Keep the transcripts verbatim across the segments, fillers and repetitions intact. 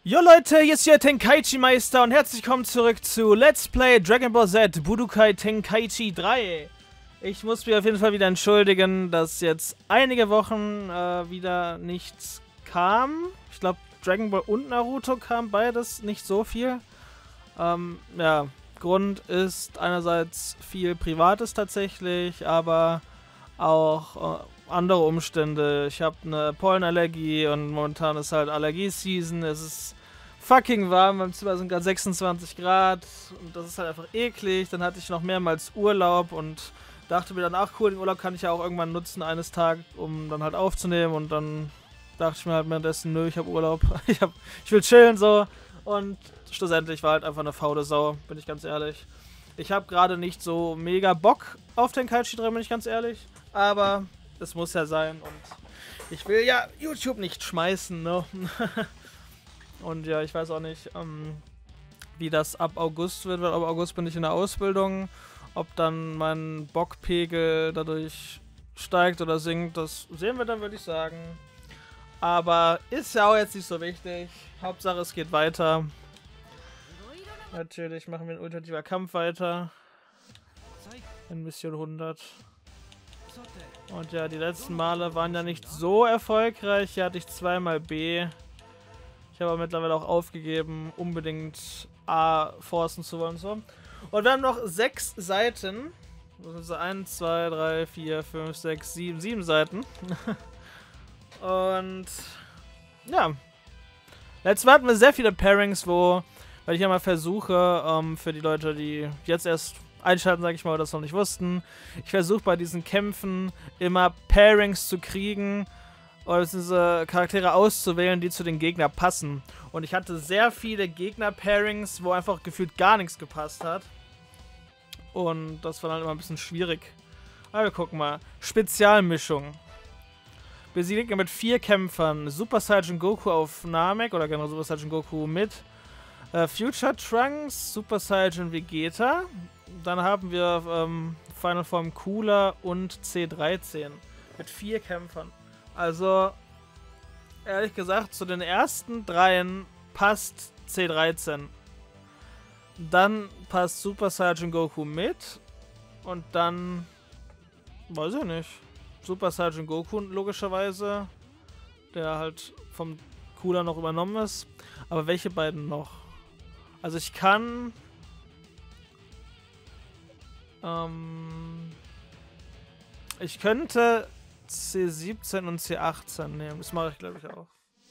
Jo Leute, hier ist hier Tenkaichi Meister und herzlich willkommen zurück zu Let's Play Dragon Ball Z Budokai Tenkaichi drei. Ich muss mich auf jeden Fall wieder entschuldigen, dass jetzt einige Wochen äh, wieder nichts kam. Ich glaube, Dragon Ball und Naruto kam beides nicht so viel. Ähm, ja, Grund ist einerseits viel Privates tatsächlich, aber auch äh, andere Umstände. Ich habe eine Pollenallergie und momentan ist halt Allergie-Season. Es ist fucking warm, beim Zimmer sind gerade sechsundzwanzig Grad und das ist halt einfach eklig. Dann hatte ich noch mehrmals Urlaub und dachte mir dann, ach cool, den Urlaub kann ich ja auch irgendwann nutzen, eines Tages, um dann halt aufzunehmen. Und dann dachte ich mir halt währenddessen, nö, ich habe Urlaub, ich, hab, ich will chillen so. Und schlussendlich war halt einfach eine faule Sau, bin ich ganz ehrlich. Ich habe gerade nicht so mega Bock auf Tenkaichi drei, bin ich ganz ehrlich. Aber es muss ja sein und ich will ja YouTube nicht schmeißen, ne? Und ja, ich weiß auch nicht, ähm, wie das ab August wird, weil ab August bin ich in der Ausbildung. Ob dann mein Bockpegel dadurch steigt oder sinkt, das sehen wir dann, würde ich sagen. Aber ist ja auch jetzt nicht so wichtig. Hauptsache es geht weiter. Natürlich machen wir einen ultimativer Kampf weiter. In Mission hundert. Und ja, die letzten Male waren ja nicht so erfolgreich. Hier hatte ich zweimal B. Ich habe aber mittlerweile auch aufgegeben, unbedingt A forcen zu wollen. Und so. Und wir haben noch sechs Seiten. Also eins, zwei, drei, vier, fünf, sechs, sieben, sieben Seiten. Und ja. Letztes Mal hatten wir sehr viele Pairings, wo, weil ich ja mal versuche, ähm, für die Leute, die jetzt erst einschalten, sage ich mal, oder das noch nicht wussten, ich versuche bei diesen Kämpfen immer Pairings zu kriegen, oder diese Charaktere auszuwählen, die zu den Gegnern passen. Und ich hatte sehr viele Gegner-Pairings, wo einfach gefühlt gar nichts gepasst hat. Und das war dann immer ein bisschen schwierig. Aber wir gucken mal. Spezialmischung. Besiegt mit vier Kämpfern. Super Saiyan Goku auf Namek, oder generell Super Saiyan Goku mit äh, Future Trunks, Super Saiyan Vegeta. Dann haben wir ähm, Final Form Cooler und C dreizehn. Mit vier Kämpfern. Also, ehrlich gesagt, zu den ersten dreien passt C dreizehn. Dann passt Super Saiyan Goku mit. Und dann, weiß ich nicht, Super Saiyan Goku logischerweise, der halt vom Cooler noch übernommen ist. Aber welche beiden noch? Also ich kann ähm, ich könnte C siebzehn und C achtzehn nehmen. Das mache ich, glaube ich, auch.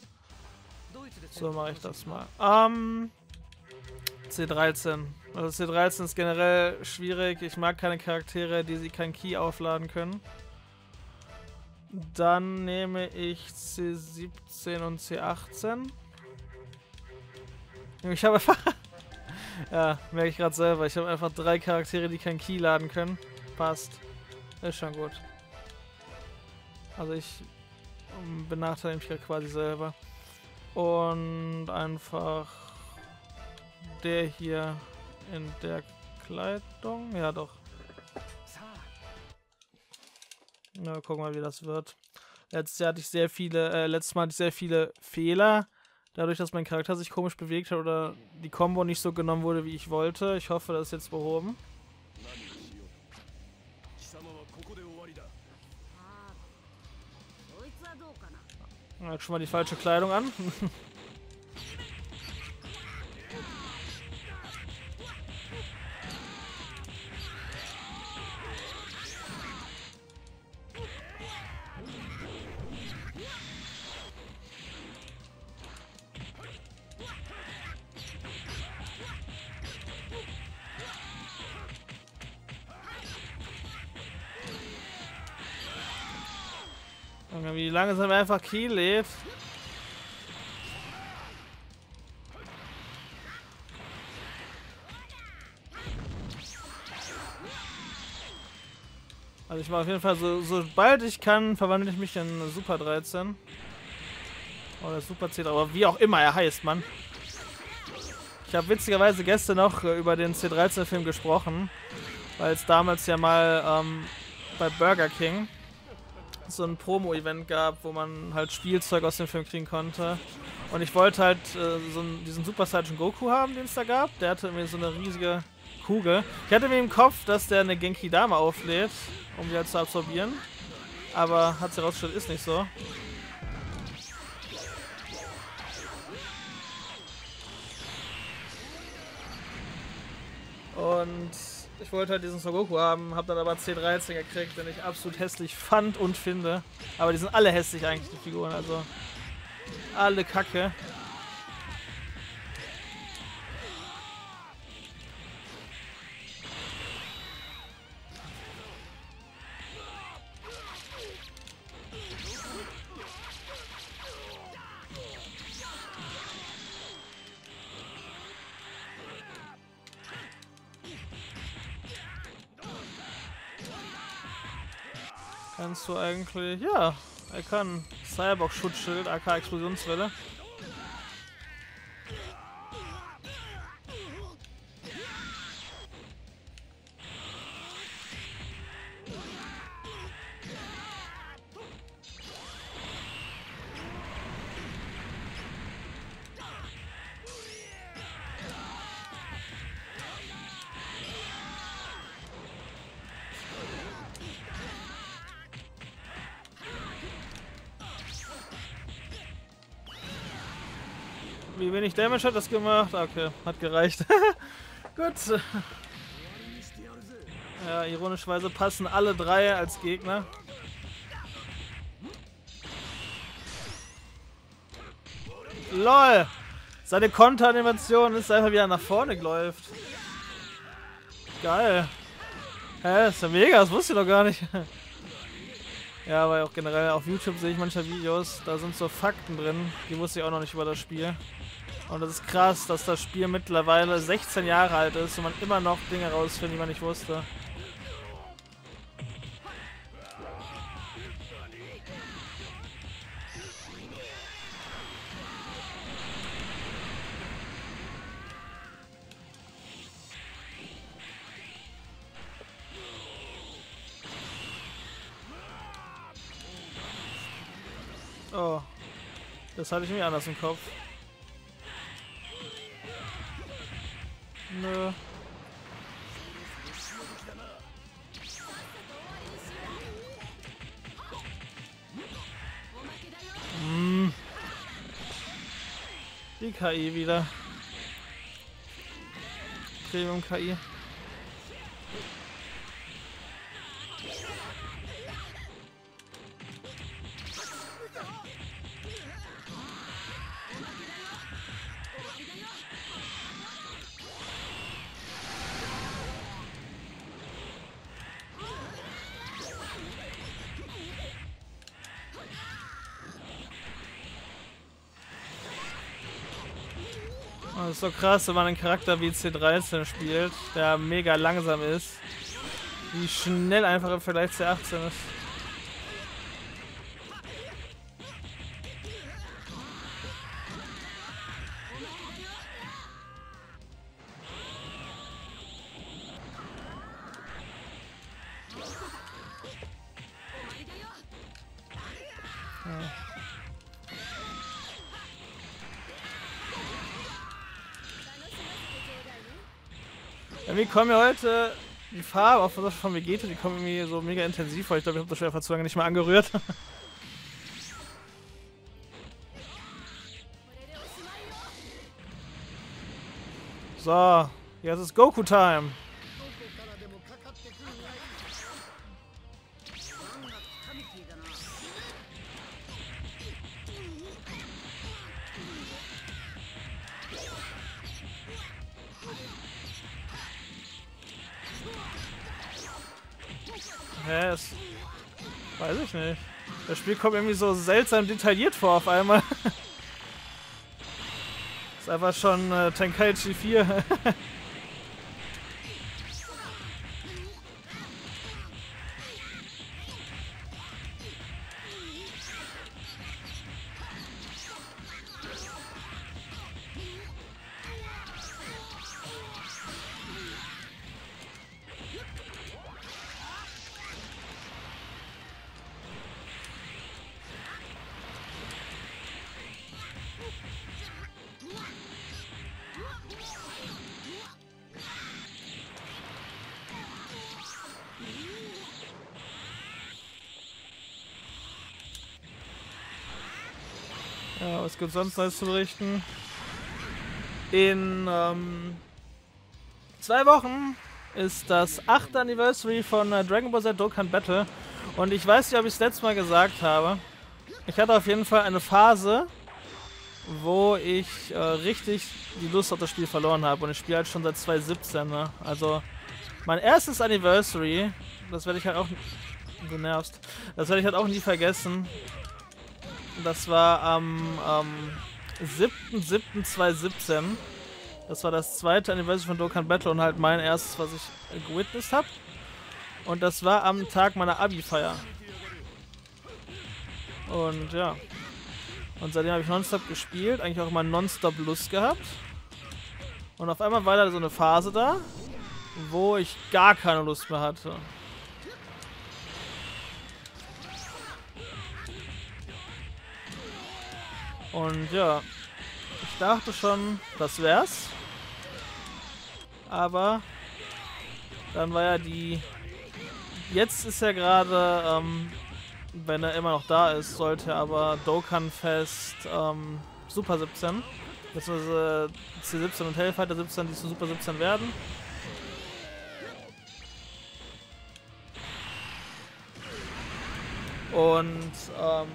So mache ich das mal. Ähm, C dreizehn. Also C dreizehn ist generell schwierig. Ich mag keine Charaktere, die sie kein Ki aufladen können. Dann nehme ich C siebzehn und C achtzehn. Ich habe einfach... ja, merke ich gerade selber. Ich habe einfach drei Charaktere, die kein Ki laden können. Passt. Ist schon gut. Also ich benachteilige mich gerade quasi selber. Und einfach der hier in der Kleidung. Ja doch. Na, gucken wir mal, wie das wird. Letztes Jahr hatte ich sehr viele, äh, letztes Mal hatte ich sehr viele Fehler. Dadurch, dass mein Charakter sich komisch bewegt hat oder die Combo nicht so genommen wurde, wie ich wollte. Ich hoffe, das ist jetzt behoben. Er hat schon mal die falsche Kleidung an. Wie langsam einfach Ki lädt. Also ich mache auf jeden Fall, so, sobald ich kann, verwandle ich mich in Super dreizehn. Oder Super C dreizehn, aber wie auch immer er heißt, Mann. Ich habe witzigerweise gestern noch äh, über den C dreizehn Film gesprochen, weil es damals ja mal ähm, bei Burger King so ein Promo-Event gab, wo man halt Spielzeug aus dem Film kriegen konnte. Und ich wollte halt äh, so einen, diesen Super Saiyan Goku haben, den es da gab. Der hatte irgendwie so eine riesige Kugel. Ich hatte mir im Kopf, dass der eine Genki Dame auflädt, um die halt zu absorbieren. Aber hat sich herausgestellt, ist nicht so. Und ich wollte halt diesen Son Goku haben, hab dann aber C dreizehn gekriegt, den ich absolut hässlich fand und finde. Aber die sind alle hässlich eigentlich, die Figuren, also alle Kacke. Kannst du eigentlich... Ja, er kann. Cyborg Schutzschild, A K Explosionswelle. Wie wenig Damage hat das gemacht? Okay, hat gereicht. Gut. Ja, ironischerweise passen alle drei als Gegner. LOL! Seine Konteranimation ist einfach wieder nach vorne geläuft. Geil. Hä, ist ja mega, das wusste ich doch gar nicht. Ja, aber auch generell auf YouTube sehe ich manche Videos, da sind so Fakten drin, die wusste ich auch noch nicht über das Spiel. Und das ist krass, dass das Spiel mittlerweile sechzehn Jahre alt ist und man immer noch Dinge rausfindet, die man nicht wusste. Oh, das hatte ich mir anders im Kopf. Nö. Hm. Die K I wieder. Premium K I. Das ist so krass, wenn man einen Charakter wie C dreizehn spielt, der mega langsam ist, wie schnell einfach im Vergleich C achtzehn ist. Ja. Irgendwie kommen mir heute die Farbe auch von Vegeta, die kommen irgendwie so mega intensiv vor. Ich glaube, ich habe das schon einfach zu lange nicht mehr angerührt. So, jetzt ist Goku-Time. Hä, es... Weiß ich nicht. Das Spiel kommt irgendwie so seltsam detailliert vor auf einmal. Ist einfach schon äh, Tenkaichi vier. Ja, was gibt's sonst Neues zu berichten? In ähm, zwei Wochen ist das achte Anniversary von äh, Dragon Ball Z Dokkan Battle. Und ich weiß nicht, ob ich es letztes Mal gesagt habe. Ich hatte auf jeden Fall eine Phase, wo ich äh, richtig die Lust auf das Spiel verloren habe. Und ich spiele halt schon seit zwanzig siebzehn. Ne? Also mein erstes Anniversary, das werde ich halt auch... Du nervst. Das werde ich halt auch nie vergessen. Das war am ähm, siebten siebten zweitausendsiebzehn. Das war das zweite Anniversary von Dokkan Battle und halt mein erstes, was ich gewitnessed habe. Und das war am Tag meiner Abi-Feier. Und ja. Und seitdem habe ich nonstop gespielt, eigentlich auch immer nonstop Lust gehabt. Und auf einmal war da so eine Phase da, wo ich gar keine Lust mehr hatte. Und ja, ich dachte schon, das wär's. Aber dann war ja die... Jetzt ist er gerade, ähm, wenn er immer noch da ist, sollte aber Dokkan Fest ähm, Super siebzehn, beziehungsweise C siebzehn und Hellfighter siebzehn, die zu Super siebzehn werden. Und ähm,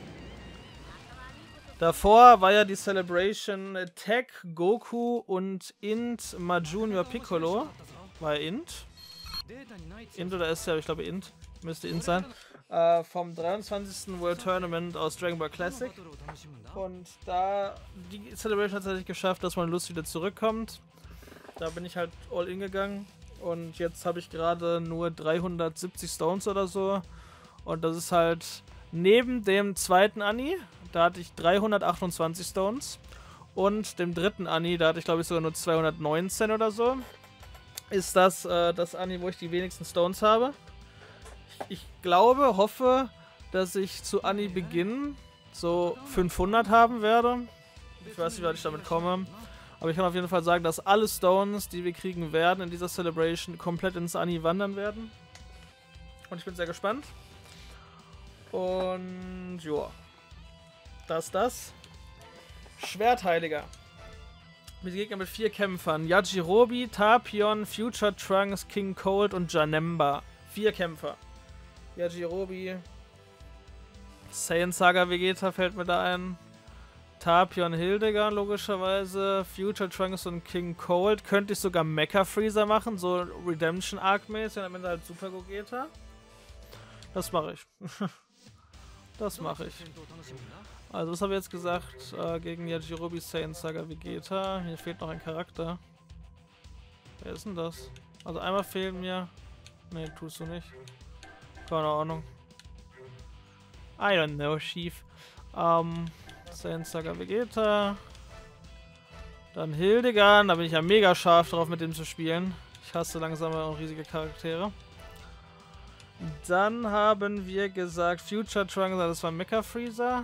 davor war ja die Celebration Tech, Goku und Int mal Junior Piccolo. War Int. Int oder ist ja, ich glaube Int. Müsste Int sein. Äh, vom dreiundzwanzigsten World Tournament aus Dragon Ball Classic. Und da die Celebration hat es tatsächlich geschafft, dass meine Lust wieder zurückkommt. Da bin ich halt all in gegangen. Und jetzt habe ich gerade nur dreihundertsiebzig Stones oder so. Und das ist halt neben dem zweiten Ani, da hatte ich dreihundertachtundzwanzig Stones. Und dem dritten Ani, da hatte ich glaube ich sogar nur zweihundertneunzehn oder so. Ist das äh, das Ani, wo ich die wenigsten Stones habe. Ich, ich glaube, hoffe, dass ich zu Ani Beginn so fünfhundert haben werde. Ich weiß nicht, wie ich damit komme. Aber ich kann auf jeden Fall sagen, dass alle Stones, die wir kriegen werden in dieser Celebration, komplett ins Ani wandern werden. Und ich bin sehr gespannt. Und ja, das das. Schwertheiliger. Mit Gegner mit vier Kämpfern. Yajirobe, Tapion, Future Trunks, King Cold und Janemba. Vier Kämpfer. Yajirobe. Saiyan Saga Vegeta fällt mir da ein. Tapion Hildegard logischerweise. Future Trunks und King Cold. Könnte ich sogar Mecha Freezer machen. So Redemption Arc mäßig. Und am Ende halt Super Gogeta. Das mache ich. Das mache ich. Also, was habe ich jetzt gesagt? Äh, gegen Yajirobe, Saiyan Saga Vegeta. Hier fehlt noch ein Charakter. Wer ist denn das? Also, einmal fehlen mir. Ne, tust du nicht. Keine Ahnung. I don't know, schief. Ähm, Saiyan Saga Vegeta. Dann Hildegard. Da bin ich ja mega scharf drauf, mit dem zu spielen. Ich hasse langsame und riesige Charaktere. Dann haben wir gesagt Future Trunks, das war Mecha Freezer.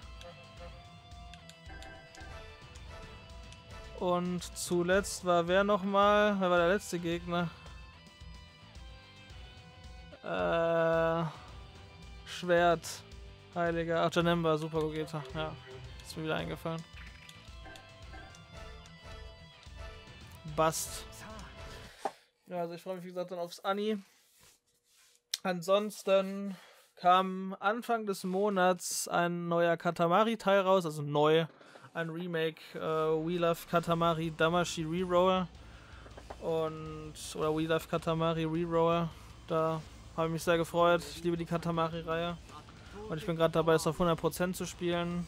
Und zuletzt war wer nochmal? Wer war der letzte Gegner? Äh, Schwert. Heiliger. Ach, Janemba, Super Gogeta. Ja, ist mir wieder eingefallen. Bast. Ja, also ich freue mich wie gesagt dann aufs Ani. Ansonsten kam Anfang des Monats ein neuer Katamari-Teil raus, also neu, ein Remake, äh, We Love Katamari Damashi Reroll und oder We Love Katamari Reroll. Da habe ich mich sehr gefreut. Ich liebe die Katamari-Reihe und ich bin gerade dabei, es auf hundert Prozent zu spielen.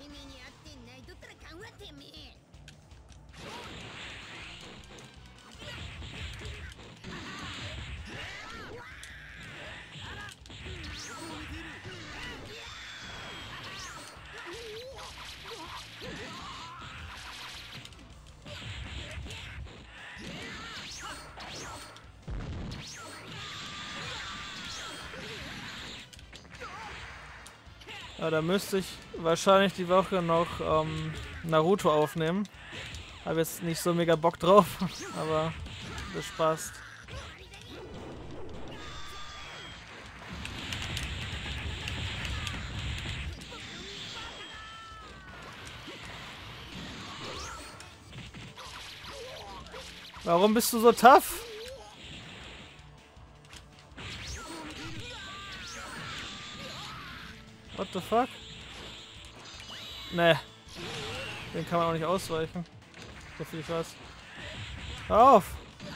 Ja, da müsste ich wahrscheinlich die Woche noch ähm, Naruto aufnehmen. Habe jetzt nicht so mega Bock drauf, aber das passt. Warum bist du so tough? What the fuck? Nee. Den kann man auch nicht ausweichen. So viel ich weiß. Hör auf!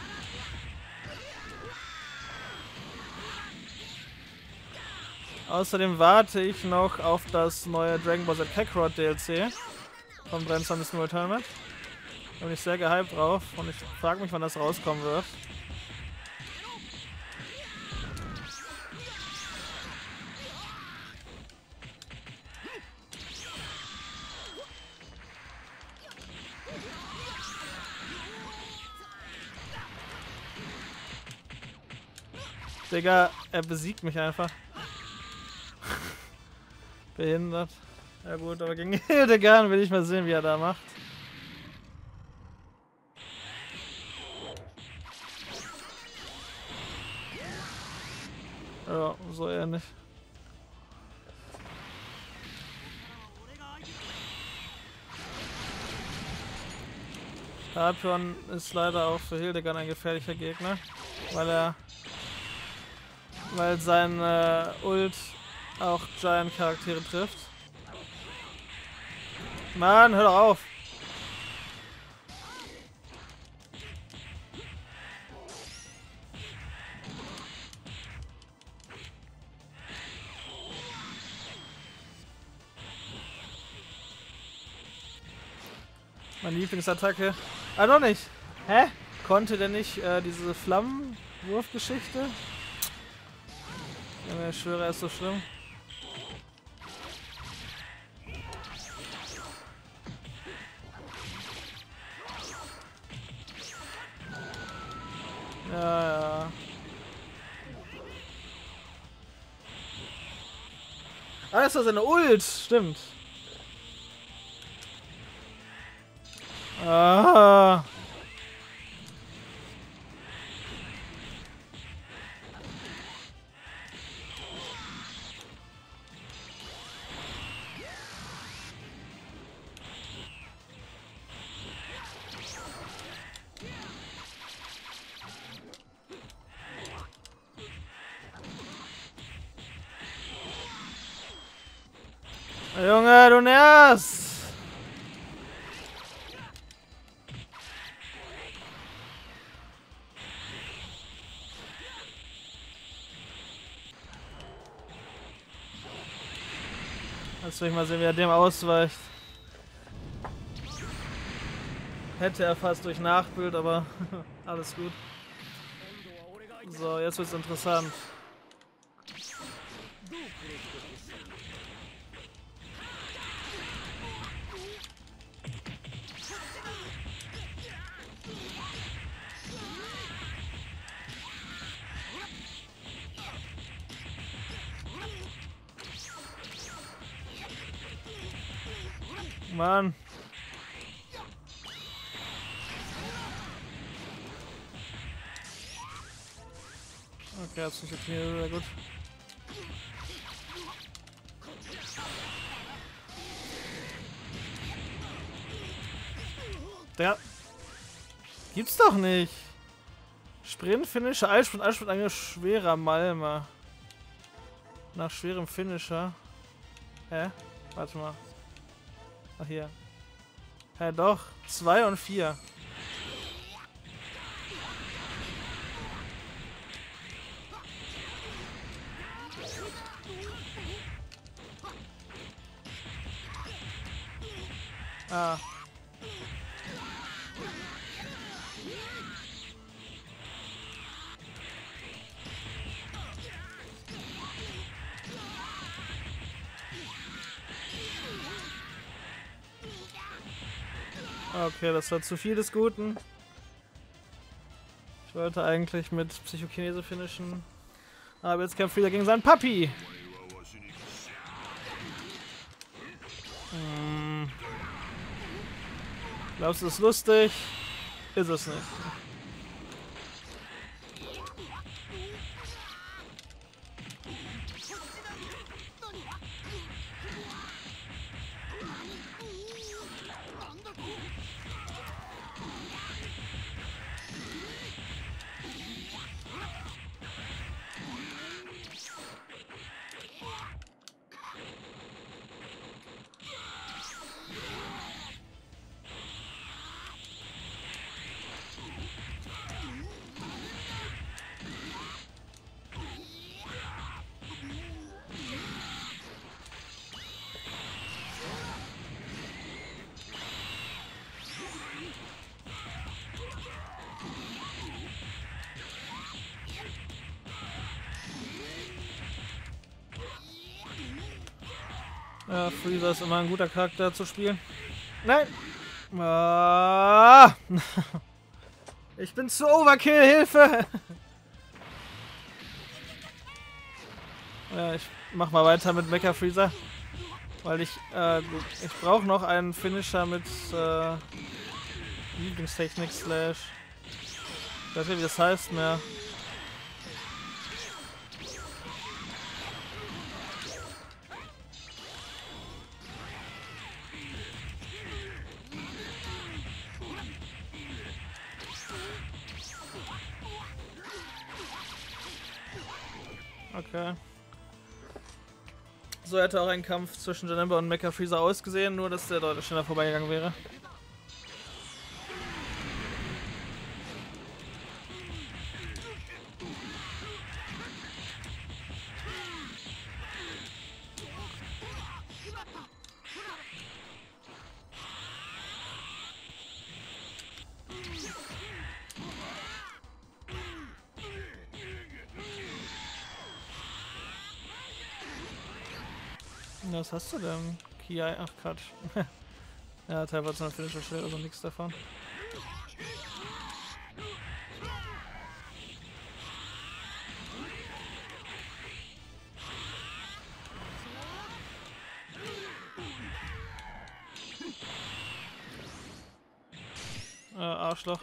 Außerdem warte ich noch auf das neue Dragon Ball Z Kakarot D L C vom dreiundzwanzigsten World Tournament. Da bin ich sehr gehypt drauf und ich frage mich, wann das rauskommen wird. Digga, er besiegt mich einfach. Behindert. Ja gut, aber gegen Hildegard will ich mal sehen, wie er da macht. Ja, so ähnlich. Skorpion ist leider auch für Hildegard ein gefährlicher Gegner, weil er weil sein äh, Ult auch Giant-Charaktere trifft. Mann, hör doch auf! Meine Lieblingsattacke. Ah, doch nicht! Hä? Konnte der nicht äh, diese Flammenwurfgeschichte? Ja, ich schwöre, er ist so schlimm. Ja, ja. Ah, das war seine Ult! Stimmt. Ah. Junge, du nervst! Jetzt will ich mal sehen, wie er dem ausweicht. Hätte er fast durch Nachbild, aber alles gut. So, jetzt wird's interessant. Mann. Okay, hat sich jetzt hier sehr gut. Der gibt's doch nicht. Sprint, Finisher, Eisprint, Eisprint, ein schwerer Malmer. Nach schwerem Finisher. Hä? Warte mal. Ach hier. Hä, doch. Zwei und vier. Ah. Okay, das war zu viel des Guten. Ich wollte eigentlich mit Psychokinese finishen. Aber jetzt kämpft wieder gegen seinen Papi. Hm. Glaubst du, es ist lustig? Ist es nicht. Ja, Freezer ist immer ein guter Charakter zu spielen. Nein! Ah. Ich bin zu Overkill, Hilfe! Ja, ich mach mal weiter mit Mecha Freezer. Weil ich, äh, ich brauche noch einen Finisher mit, äh, Lieblingstechnik slash. Ich weiß nicht, wie das heißt mehr. Okay. So hätte auch ein Kampf zwischen Janemba und Mecha Freezer ausgesehen, nur dass der deutlich schneller vorbeigegangen wäre. Was hast du denn? Kia, ach Quatsch. Ja, teilweise noch Finisher Schild, also nichts davon. Äh, Arschloch.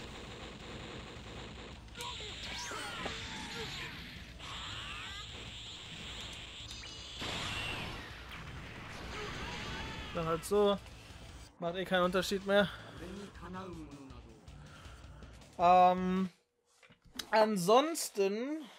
Dann halt so. Macht eh keinen Unterschied mehr. Ähm, ansonsten